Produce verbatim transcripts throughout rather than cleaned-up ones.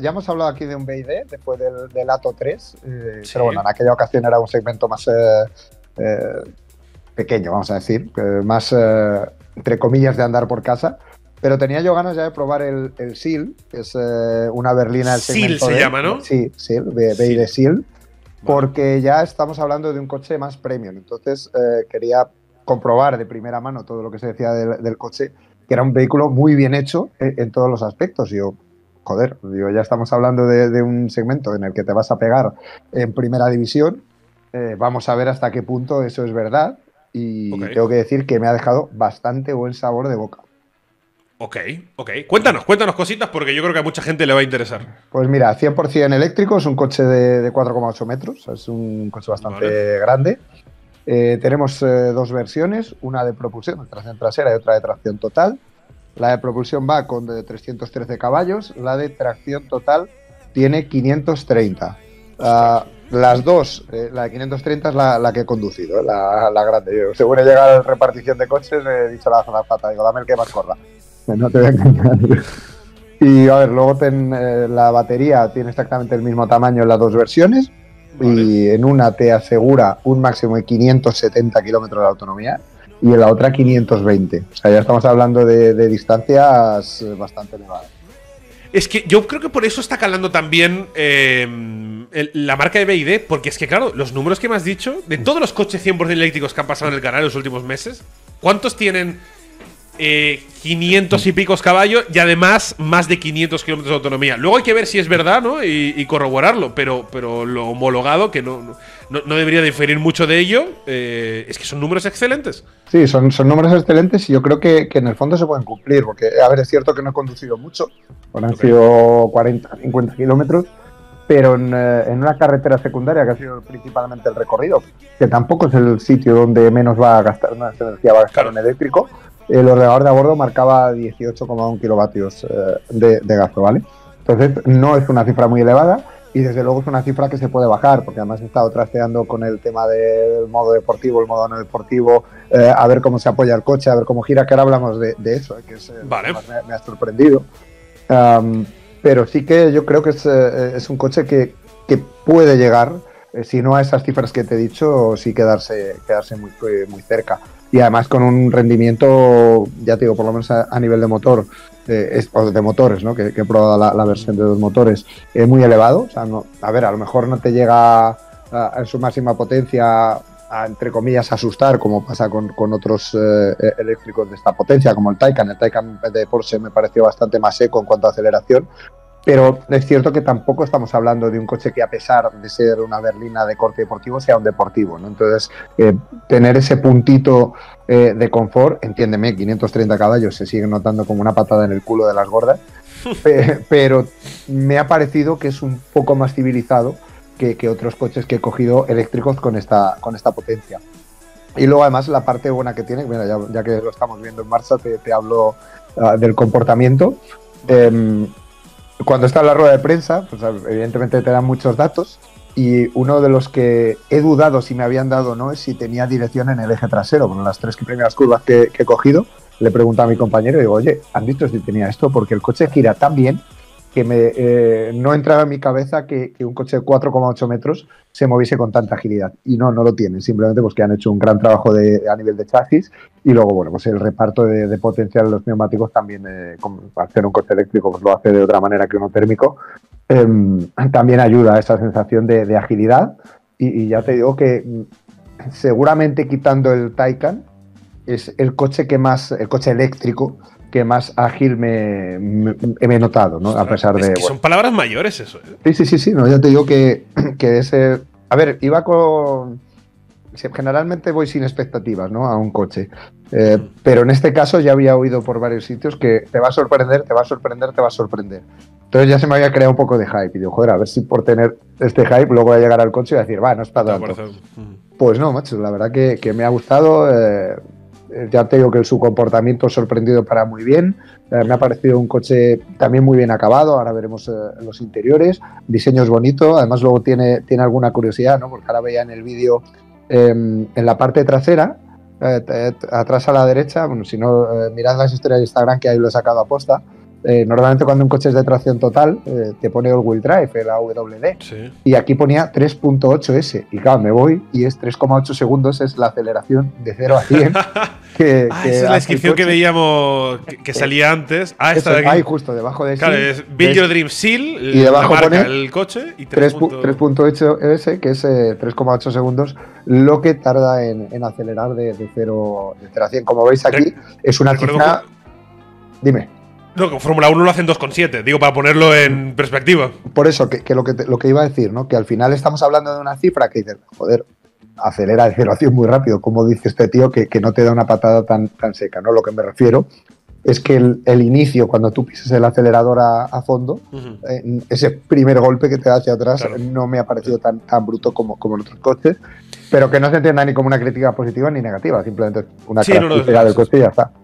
ya hemos hablado aquí de un B y D después del, del Atto tres, eh, Sí. pero bueno, en aquella ocasión era un segmento más eh, eh, pequeño, vamos a decir, eh, más, eh, entre comillas, de andar por casa. Pero tenía yo ganas ya de probar el, el Seal, que es eh, una berlina del Seal segmento se D. llama, ¿no? Sí, Seal, B y D Seal. Seal, porque ya estamos hablando de un coche más premium. Entonces eh, quería comprobar de primera mano todo lo que se decía del, del coche, que era un vehículo muy bien hecho en, en todos los aspectos. Y yo, joder, digo, ya estamos hablando de, de un segmento en el que te vas a pegar en primera división. Eh, vamos a ver hasta qué punto eso es verdad. Y Ok. tengo que decir que me ha dejado bastante buen sabor de boca. Ok, ok. Cuéntanos, cuéntanos cositas porque yo creo que a mucha gente le va a interesar. Pues mira, cien por cien eléctrico, es un coche de, de cuatro coma ocho metros, es un coche bastante Vale. grande. Eh, tenemos eh, dos versiones, una de propulsión, de tracción trasera y otra de tracción total. La de propulsión va con de trescientos trece caballos, la de tracción total tiene quinientos treinta. Uh, las dos, eh, la de quinientos treinta es la, la que he conducido, eh, la, la grande. Yo, según he llegado a la repartición de coches, he dicho a la azafata, digo, dame el que más corra. No te voy a engañar. Y a ver, luego ten, eh, la batería tiene exactamente el mismo tamaño en las dos versiones. Vale. Y en una te asegura un máximo de quinientos setenta kilómetros de autonomía y en la otra quinientos veinte. O sea, ya estamos hablando de, de distancias bastante elevadas. Es que yo creo que por eso está calando también eh, el, la marca de B y D, porque es que, claro, los números que me has dicho, de todos los coches cien por cien eléctricos que han pasado en el canal en los últimos meses, ¿cuántos tienen eh, quinientos y picos caballos y además más de quinientos kilómetros de autonomía? Luego hay que ver si es verdad, ¿no? Y, y corroborarlo, pero, pero lo homologado, que no, no, no debería diferir mucho de ello, eh, es que son números excelentes. Sí, son, son números excelentes y yo creo que, que en el fondo se pueden cumplir, porque, a ver, es cierto que no he conducido mucho, bueno, han okay. sido cuarenta, cincuenta kilómetros, pero en, eh, en una carretera secundaria, que ha sido principalmente el recorrido, que tampoco es el sitio donde menos va a gastar, más energía va a gastar claro. en eléctrico, el ordenador de a bordo marcaba dieciocho coma uno kilovatios eh, de, de gasto, ¿vale? Entonces, no es una cifra muy elevada. Y desde luego es una cifra que se puede bajar, porque además he estado trasteando con el tema del modo deportivo, el modo no deportivo, eh, a ver cómo se apoya el coche, a ver cómo gira, que ahora hablamos de, de eso, eh, que es, vale. me, me ha sorprendido. Um, pero sí que yo creo que es, eh, es un coche que, que puede llegar, eh, si no a esas cifras que te he dicho, sí quedarse, quedarse muy, muy cerca. Y además con un rendimiento, ya te digo, por lo menos a, a nivel de motor, eh, es, o de motores, ¿no? Que, que he probado la, la versión de dos motores, es eh, muy elevado. O sea, no, a ver, a lo mejor no te llega a, a, en su máxima potencia a, entre comillas, asustar, como pasa con, con otros eh, eléctricos de esta potencia, como el Taycan. El Taycan de Porsche me pareció bastante más seco en cuanto a aceleración. Pero es cierto que tampoco estamos hablando de un coche que, a pesar de ser una berlina de corte deportivo, sea un deportivo, ¿no? Entonces, eh, tener ese puntito eh, de confort, entiéndeme, quinientos treinta caballos se sigue notando como una patada en el culo de las gordas, pe pero me ha parecido que es un poco más civilizado que, que otros coches que he cogido eléctricos con esta, con esta potencia. Y luego, además, la parte buena que tiene, mira, ya, ya que lo estamos viendo en marcha, te, te hablo uh, del comportamiento. Eh, Cuando está en la rueda de prensa, pues evidentemente te dan muchos datos, y uno de los que he dudado si me habían dado o no es si tenía dirección en el eje trasero. Bueno, en las tres primeras curvas que, que he cogido, le pregunto a mi compañero y digo, oye, ¿han visto si tenía esto? Porque el coche gira tan bien que me, eh, no entraba en mi cabeza que, que un coche de cuatro coma ocho metros se moviese con tanta agilidad. Y no, no lo tienen, simplemente pues que han hecho un gran trabajo de, a nivel de chasis, y luego, bueno, pues el reparto de, de potencia de los neumáticos también, eh, como hacer un coche eléctrico pues lo hace de otra manera que uno térmico, eh, también ayuda a esa sensación de, de agilidad. Y, y ya te digo que seguramente, quitando el Taycan, es el coche que más, el coche eléctrico que más ágil me, me, me he notado, ¿no? A pesar es de... que bueno. Son palabras mayores eso, ¿eh? Sí, sí, sí, sí, no, ya te digo que, que ese... A ver, iba con... Generalmente voy sin expectativas, ¿no? A un coche. Eh, mm. Pero en este caso ya había oído por varios sitios que te va a sorprender, te va a sorprender, te va a sorprender. Entonces ya se me había creado un poco de hype. Y digo, joder, a ver si por tener este hype luego voy a llegar al coche y a decir, va, no es para tanto. Mm. Pues no, macho, la verdad que, que me ha gustado... Eh, Ya te digo que su comportamiento sorprendido para muy bien. Eh, me ha parecido un coche también muy bien acabado. Ahora veremos eh, los interiores. Diseño es bonito. Además, luego tiene, tiene alguna curiosidad, ¿no? Porque ahora veía en el vídeo, eh, en la parte trasera, eh, atrás a la derecha, bueno, si no, eh, mirad las historias de Instagram, que ahí lo he sacado a posta. Eh, normalmente cuando un coche es de tracción total, eh, te pone all-wheel drive, el A W D, sí. y aquí ponía tres punto ocho ese, y claro, me voy y es tres coma ocho segundos, es la aceleración de cero a cien. Que, ah, que esa es la hace descripción el que coche. veíamos, que, que salía antes. Ah, esta Eso, de aquí. ahí justo debajo de Claro, Seal, es Build Your Dream Seal, y debajo la marca, pone el coche, y tres tres. punto ocho ese, que es eh, tres coma ocho segundos, lo que tarda en, en acelerar de, de, cero, de cero a cien. Como veis aquí, Re es una cifra… que… Dime. No, con Fórmula uno lo hacen dos coma siete, digo, para ponerlo en perspectiva. Por eso, que, que, lo, que te, lo que iba a decir, ¿no? Que al final estamos hablando de una cifra que dices, joder, acelera de cero a cien muy rápido, como dice este tío, que, que no te da una patada tan, tan seca, ¿no? Lo que me refiero es que el, el inicio, cuando tú pises el acelerador a, a fondo, uh-huh. eh, ese primer golpe que te da hacia atrás, claro, no me ha parecido tan, tan bruto como, como en otros coches, pero que no se entienda ni como una crítica positiva ni negativa, simplemente una sí, característica no del coche y ya está.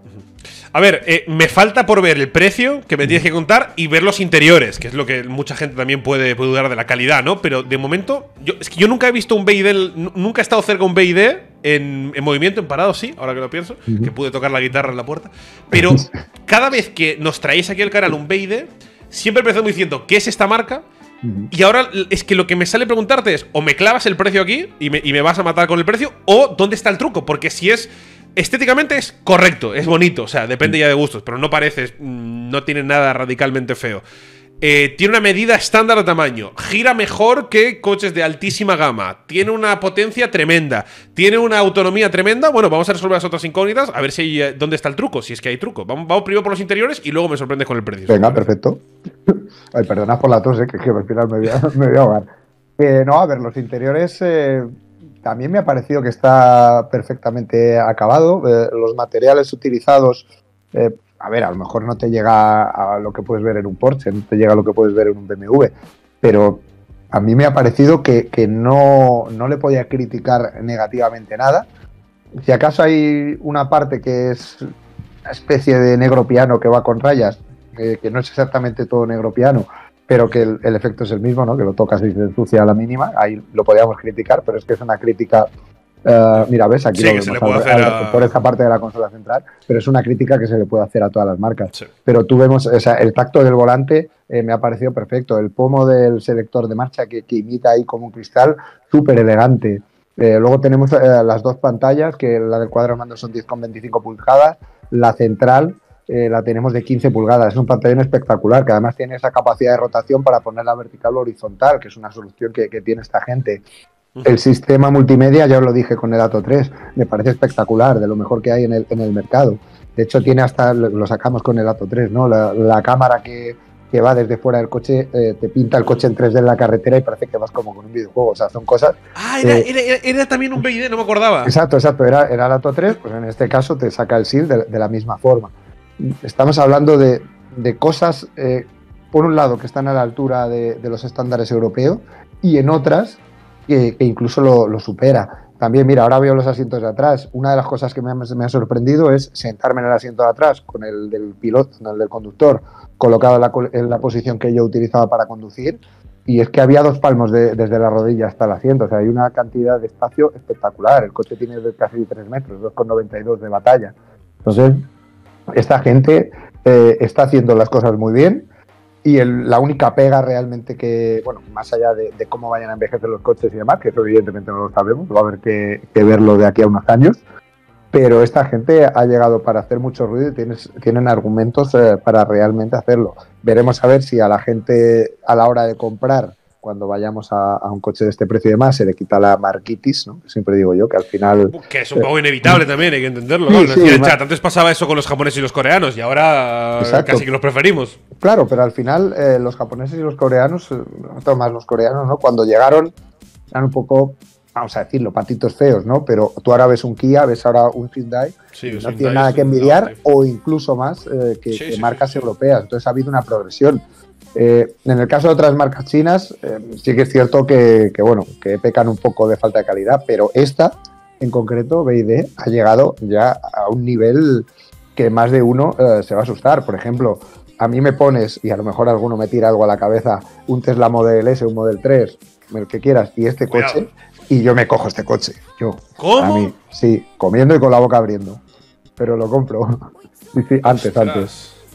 A ver, eh, me falta por ver el precio que me tienes que contar y ver los interiores, que es lo que mucha gente también puede, puede dudar de la calidad, ¿no? Pero de momento, yo, es que yo nunca he visto un B I D, nunca he estado cerca de un B I D en, en movimiento, en parado, sí, ahora que lo pienso, uh-huh. que pude tocar la guitarra en la puerta. Pero cada vez que nos traéis aquí al canal un B I D, siempre empezamos diciendo, ¿qué es esta marca? Uh-huh. Y ahora es que lo que me sale preguntarte es, o me clavas el precio aquí y me, y me vas a matar con el precio, o ¿dónde está el truco? Porque si es… estéticamente es correcto, es bonito, o sea, depende ya de gustos, pero no parece, no tiene nada radicalmente feo. Eh, tiene una medida estándar de tamaño, gira mejor que coches de altísima gama, tiene una potencia tremenda, tiene una autonomía tremenda. Bueno, vamos a resolver las otras incógnitas, a ver si hay, dónde está el truco, si es que hay truco. Vamos, vamos primero por los interiores y luego me sorprendes con el precio. Venga, perfecto. Ay, perdonad por la tos, eh, que, que al final me voy a, me voy a ahogar. Eh, no, a ver, los interiores… Eh, también me ha parecido que está perfectamente acabado. Eh, los materiales utilizados, eh, a ver, a lo mejor no te llega a lo que puedes ver en un Porsche, no te llega a lo que puedes ver en un B M W, pero a mí me ha parecido que, que no, no le podía criticar negativamente nada. Si acaso hay una parte que es una especie de negro piano que va con rayas, eh, que no es exactamente todo negro piano, pero que el, el efecto es el mismo, ¿no? Que lo tocas y se ensucia a la mínima. Ahí lo podíamos criticar, pero es que es una crítica… Uh, mira, ves, aquí sí, lo que vemos se le puede al, hacer al, a… por esta parte de la consola central, pero es una crítica que se le puede hacer a todas las marcas. Sí. Pero tú vemos, o sea, el tacto del volante eh, me ha parecido perfecto. El pomo del selector de marcha que, que imita ahí como un cristal, súper elegante. Eh, luego tenemos eh, las dos pantallas, que la del cuadro de mando son diez coma veinticinco pulgadas, la central Eh, la tenemos de quince pulgadas, es un pantallón espectacular, que además tiene esa capacidad de rotación para ponerla vertical o horizontal, que es una solución que, que tiene esta gente. El sistema multimedia, ya os lo dije con el Atto tres, me parece espectacular, de lo mejor que hay en el, en el mercado. De hecho, tiene hasta, lo sacamos con el Atto tres, ¿no? La, la cámara que, que va desde fuera del coche, eh, te pinta el coche en tres D en la carretera y parece que vas como con un videojuego, o sea, son cosas… Ah, era, eh, era, era, era también un B I D, no me acordaba. Exacto, exacto, era, era el Atto tres, pues en este caso te saca el S I R de, de la misma forma. Estamos hablando de, de cosas, eh, por un lado, que están a la altura de, de los estándares europeos y en otras que, que incluso lo, lo supera. También, mira, ahora veo los asientos de atrás. Una de las cosas que me ha, me ha sorprendido es sentarme en el asiento de atrás con el del piloto, el del conductor, colocado en la, en la posición que yo utilizaba para conducir. Y es que había dos palmos de, desde la rodilla hasta el asiento. O sea, hay una cantidad de espacio espectacular. El coche tiene casi tres metros, dos coma noventa y dos de batalla. Entonces… esta gente eh, está haciendo las cosas muy bien y el, la única pega realmente que, bueno, más allá de, de cómo vayan a envejecer los coches y demás, que eso evidentemente no lo sabemos, va a haber que, que verlo de aquí a unos años, pero esta gente ha llegado para hacer mucho ruido y tienes, tienen argumentos eh, para realmente hacerlo. Veremos a ver si a la gente a la hora de comprar, cuando vayamos a, a un coche de este precio y demás, se le quita la marquitis, ¿no? Siempre digo yo que al final… Que es un poco inevitable eh, también, hay que entenderlo, sí, ¿no? sí, Decía el chat, antes pasaba eso con los japoneses y los coreanos y ahora exacto. Casi que los preferimos. Claro, pero al final eh, los japoneses y los coreanos, eh, más los coreanos, ¿no? Cuando llegaron eran un poco, vamos a decirlo, patitos feos, ¿no? Pero tú ahora ves un Kia, ves ahora un Hyundai, sí, no Hyundai tiene nada que envidiar no, sí. o incluso más eh, que, sí, que sí, marcas sí, sí. europeas. Entonces ha habido una progresión. Eh, en el caso de otras marcas chinas, eh, sí que es cierto que, que, bueno, que pecan un poco de falta de calidad, pero esta, en concreto, B Y D, ha llegado ya a un nivel que más de uno eh, se va a asustar. Por ejemplo, a mí me pones, y a lo mejor alguno me tira algo a la cabeza, un Tesla Model S, un Model tres, el que quieras, y este Cuidado. coche, y yo me cojo este coche. Yo, ¿Cómo? A mí, sí, comiendo y con la boca abriendo. Pero lo compro. Sí, sí, antes, Ostras. antes.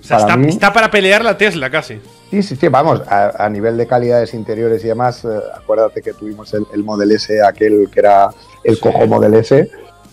O sea, está, mí, está para pelear la Tesla casi. Sí, sí, sí, vamos, a, a nivel de calidades interiores y demás, eh, acuérdate que tuvimos el, el Model S, aquel que era el Sí. cojo Model S,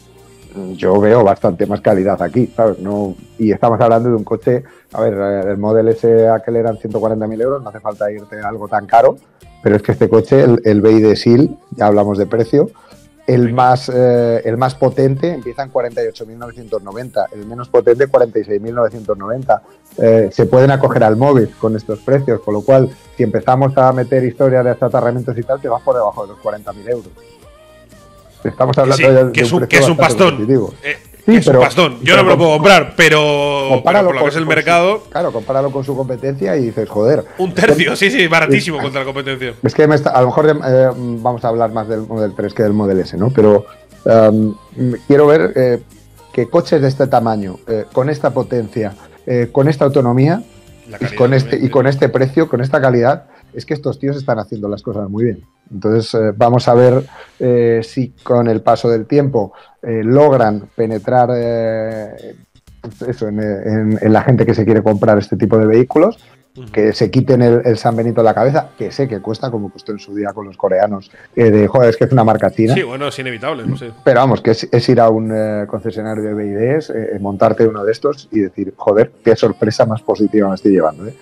yo veo bastante más calidad aquí, ¿sabes? No, y estamos hablando de un coche, a ver, el Model S aquel eran ciento cuarenta mil euros, no hace falta irte a algo tan caro, pero es que este coche, el, el B Y D S E A L, ya hablamos de precio, el más, eh, el más potente empieza en cuarenta y ocho mil novecientos noventa, el menos potente cuarenta y seis mil novecientos noventa. Eh, se pueden acoger al móvil con estos precios, con lo cual, si empezamos a meter historias de achatarramientos y tal, te vas por debajo de los cuarenta mil euros. Estamos hablando sí, de, de que, es un, un, que es un pastón. Eh, sí, es pero, un pastón. Yo no me lo puedo comprar, pero, pero por lo que es el con mercado. Su, claro, compáralo con su competencia y dices, joder. Un tercio, es, sí, sí, baratísimo es, contra la competencia. Es que me está, a lo mejor eh, vamos a hablar más del Model tres que del Model S, ¿no? Pero um, quiero ver eh, que coches de este tamaño, eh, con esta potencia, eh, con esta autonomía y con, este, y con este precio, con esta calidad, es que estos tíos están haciendo las cosas muy bien. Entonces, eh, vamos a ver eh, si con el paso del tiempo eh, logran penetrar eh, eso en, en, en la gente que se quiere comprar este tipo de vehículos, uh-huh. que se quiten el, el San Benito de la cabeza, que sé que cuesta, como costó en su día con los coreanos, eh, de joder, es que es una marca china. Sí, bueno, es inevitable, no sé. Pero vamos, que es, es ir a un eh, concesionario de B I Ds, eh, montarte uno de estos y decir, joder, qué sorpresa más positiva me estoy llevando, ¿eh?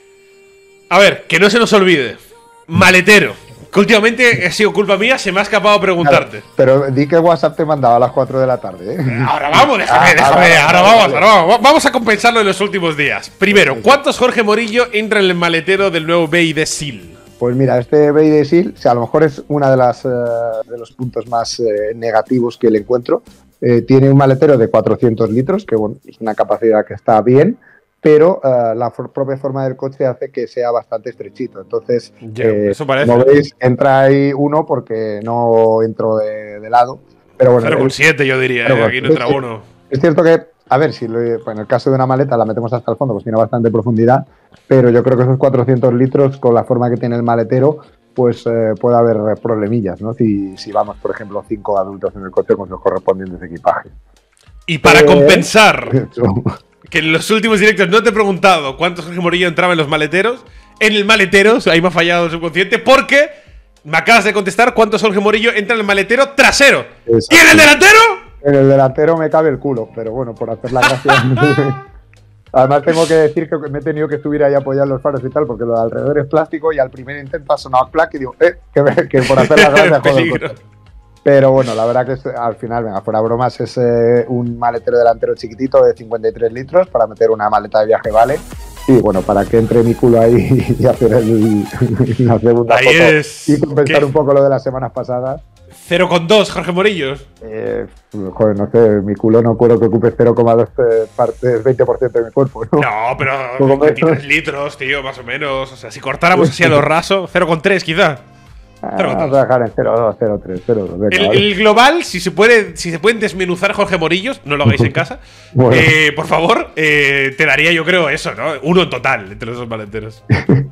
A ver, que no se nos olvide. Maletero. Que últimamente ha sido culpa mía, se me ha escapado preguntarte. Claro, pero di que WhatsApp te mandaba a las cuatro de la tarde, ¿eh? Ahora vamos, déjame, ah, déjame. Ahora, ahora ahora, vamos, vale. ahora vamos. Vamos a compensarlo en los últimos días. Primero, ¿cuántos Jorge Morillo entran en el maletero del nuevo B Y D S E A L? Pues mira, este B Y D S E A L, o sea, a lo mejor es uno de, las, eh, de los puntos más eh, negativos que le encuentro. Eh, tiene un maletero de cuatrocientos litros, que bueno, es una capacidad que está bien, pero uh, la for propia forma del coche hace que sea bastante estrechito. Entonces, yeah, eh, eso parece. como veis, entra ahí uno porque no entro de, de lado. Pero bueno, cero coma siete yo diría, eh, aquí no entra es, uno. Es cierto que, a ver, si lo, pues en el caso de una maleta la metemos hasta el fondo, pues tiene bastante profundidad, pero yo creo que esos cuatrocientos litros, con la forma que tiene el maletero, pues eh, puede haber problemillas, ¿no? Si, si vamos, por ejemplo, cinco adultos en el coche con sus correspondientes equipajes. Y para eh, compensar... Eso. Que en los últimos directos no te he preguntado cuántos Jorge Morillo entraba en los maleteros. En el maletero, ahí me ha fallado el subconsciente, porque me acabas de contestar cuántos Jorge Morillo entra en el maletero trasero. Exacto. ¿Y en el delantero? En el delantero me cabe el culo, pero bueno, por hacer la gracia. Además tengo que decir que me he tenido que subir ahí a apoyar los faros y tal, porque lo de alrededor es plástico y al primer intento ha sonado clac y digo, eh, que, que por hacer la gracia joder. Pero bueno, la verdad que es, al final, venga, fuera bromas, es eh, un maletero delantero chiquitito de cincuenta y tres litros para meter una maleta de viaje, vale. Y bueno, para que entre mi culo ahí y hacer el, la segunda ahí foto es... y compensar ¿Qué? un poco lo de las semanas pasadas. cero coma dos Jorge Morillo. Eh, joder, no sé, mi culo no puedo que ocupe cero coma dos eh, partes, veinte por ciento de mi cuerpo, ¿no? No, pero veintitrés litros, tío, más o menos. O sea, si cortáramos así a lo raso, cero coma tres quizá. Ah, vamos a dejar en cero coma dos, cero coma tres, cero coma dos. Venga, el, vale. el global, si se puede, si se pueden desmenuzar Jorge Morillos, no lo hagáis en casa. Bueno. eh, por favor, eh, te daría yo creo eso, ¿no? Uno en total entre los dos maleteros.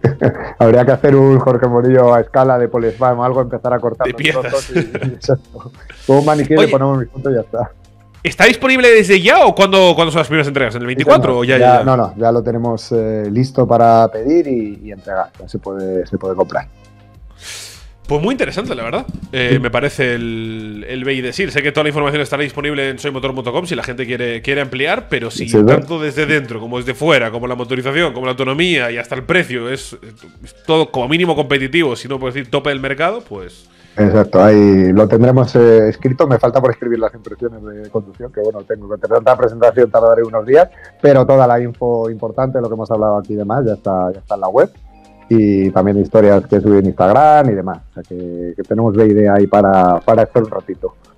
Habría que hacer un Jorge Morillo a escala de Polispam o algo, empezar a cortar de piezas. Y, y, con un maniquí le ponemos mis puntos y ya está. ¿Está disponible desde ya o cuándo, cuándo son las primeras entregas? ¿En el veinticuatro no, o ya, ya, ya? No, no, ya lo tenemos eh, listo para pedir y, y entregar. Ya se puede, se puede comprar. Pues muy interesante, la verdad. Eh, me parece el, el B Y D S E A L. Sé que toda la información estará disponible en soymotor punto com si la gente quiere, quiere ampliar, pero si sí, tanto desde dentro como desde fuera, como la motorización, como la autonomía y hasta el precio es, es todo como mínimo competitivo, si no puedo decir tope del mercado, pues... Exacto, ahí lo tendremos eh, escrito. Me falta por escribir las impresiones de conducción, que bueno, tengo que tener tanta presentación, tardaré unos días, pero toda la info importante, lo que hemos hablado aquí y demás, ya está, ya está en la web. Y también historias que subí en Instagram y demás. O sea que, que tenemos la idea ahí para, para estar un ratito.